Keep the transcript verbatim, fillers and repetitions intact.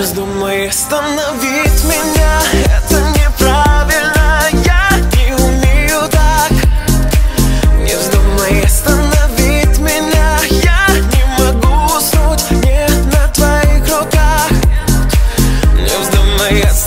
вздумай остановить меня, это неправильно, я не умею так. Не вздумай остановить меня, я не могу уснуть, не на твоих руках. Не вздумай остановить